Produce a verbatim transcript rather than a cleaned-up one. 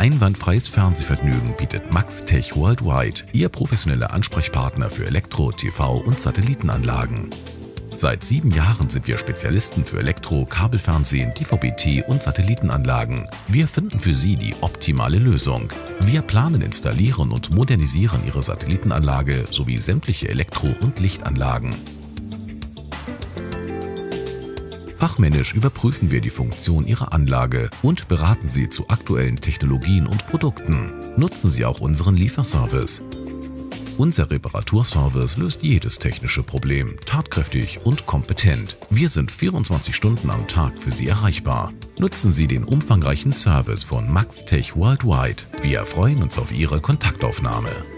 Einwandfreies Fernsehvergnügen bietet MaxTech Worldwide, Ihr professioneller Ansprechpartner für Elektro-, T V- und Satellitenanlagen. Seit sieben Jahren sind wir Spezialisten für Elektro-, Kabelfernsehen, D V B T und Satellitenanlagen. Wir finden für Sie die optimale Lösung. Wir planen, installieren und modernisieren Ihre Satellitenanlage sowie sämtliche Elektro- und Lichtanlagen. Fachmännisch überprüfen wir die Funktion Ihrer Anlage und beraten Sie zu aktuellen Technologien und Produkten. Nutzen Sie auch unseren Lieferservice. Unser Reparaturservice löst jedes technische Problem, tatkräftig und kompetent. Wir sind vierundzwanzig Stunden am Tag für Sie erreichbar. Nutzen Sie den umfangreichen Service von MaxTech Worldwide. Wir freuen uns auf Ihre Kontaktaufnahme.